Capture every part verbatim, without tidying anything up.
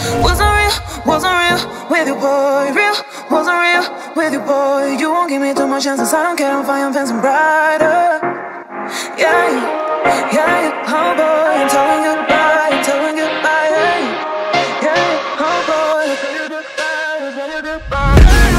Wasn't real, wasn't real with you, boy. Real, wasn't real with you, boy. You won't give me too much chances. I don't care, I'm fine, I'm fencing brighter. Yeah, yeah, yeah, oh boy, I'm telling you goodbye, I'm telling you goodbye. Yeah, yeah, oh boy, I'm telling you goodbye, I'm telling you goodbye.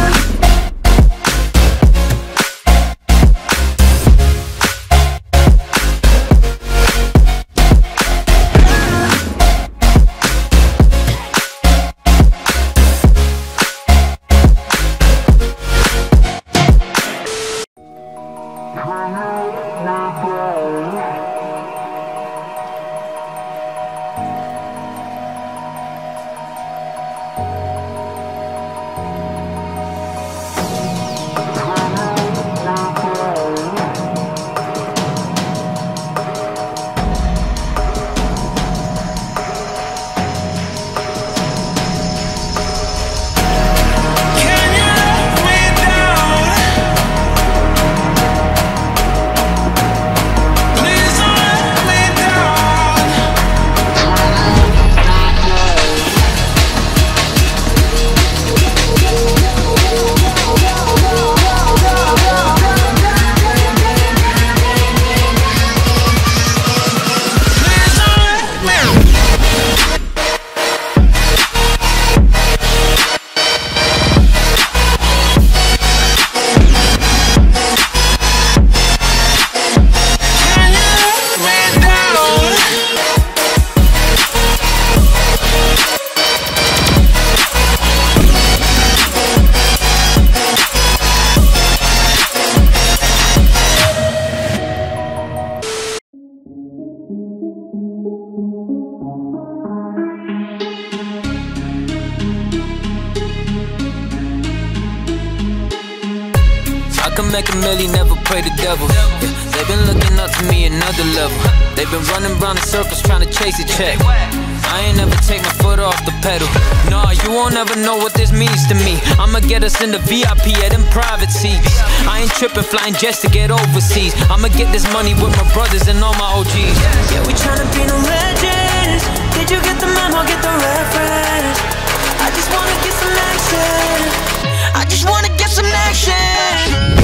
I can make a million, never pray the devil. Yeah, they've been looking up to me another level. They've been running round in circles trying to chase a check. I ain't never take my foot off the pedal. Nah, you won't ever know what this means to me. I'ma get us in the V I P at them private seats. I ain't tripping, flying jets to get overseas. I'ma get this money with my brothers and all my O Gs. Yeah, we tryna be no legends. Did you get the memo, get the reference? I just wanna get some action. I just wanna get some action.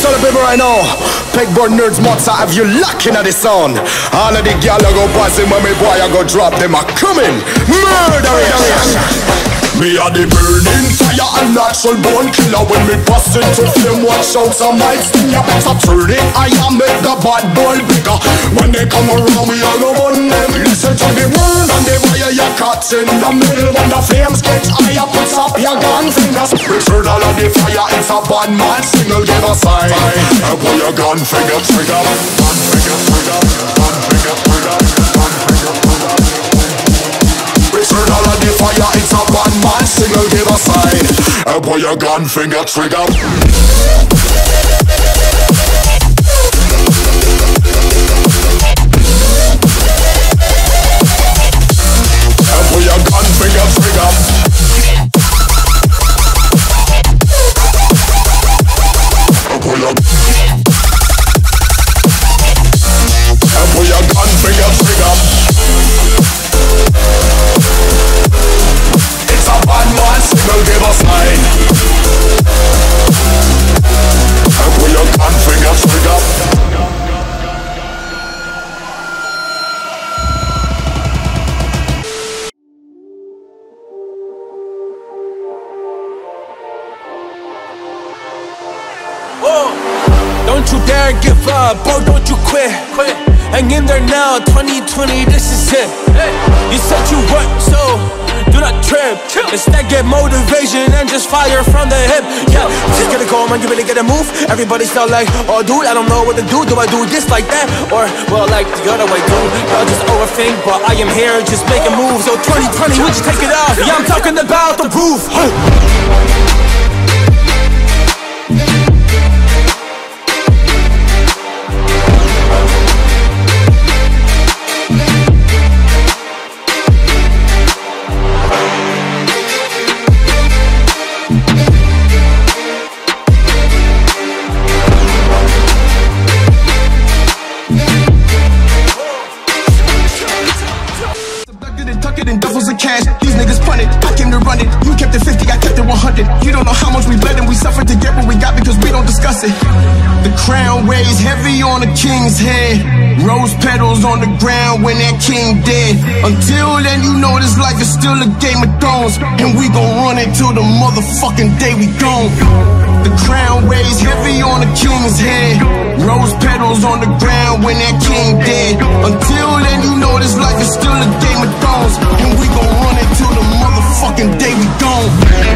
Yes, all the people right now. Pegboard nerds, mods, I have you locking at the sound. All of the gal I go passing when me boy I go drop them a coming. Murder! Me a the burning fire and natural born killer. When me bust into flame, watch out some mics sting. You better turn it, I am make the bad boy bigger. When they come around, we all go on them. Listen to the word and the fire you caught in the middle. When the flames get higher, put up your gun fingers. Return all of the fire, it's a bad man signal, give a sign. And pull your gun finger trigger. Gun finger trigger. Gun finger trigger. Gun finger trigger. Return all of the fire, it's a bad man signal, give a sign. And pull your gun finger trigger. And pull your gun finger trigger. And pull your And pull your gun finger trigger. It's a bad man signal, give a sign. And pull your gun finger trigger. Don't you dare give up, bro, don't you quit, quit. Hang in there now, twenty twenty, this is it. You said you work, so do not trip. Instead get motivation and just fire from the hip. Yeah, just gotta go, man, you really gotta move. Everybody still like, oh dude, I don't know what to do. Do I do this like that? Or, well, like the other way, dude. Y'all just overthink, but I am here just making moves. So twenty twenty, we just take it off. Yeah, I'm talking about the roof. These niggas punted, I came to run it. You kept it fifty, I kept it one hundred. You don't know how much we bled and we suffered to get what we got because we don't discuss it. The crown weighs heavy on the king's head. Rose petals on the ground when that king dead. Until then, you know this life is still a Game of Thrones, and we gon' run it till the motherfucking day we gone. The crown weighs heavy on the king's head. Rose petals on the ground when that king dead. Until then, you know this life is still a Game of Thrones, and we gon' run it till the motherfucking day we gone.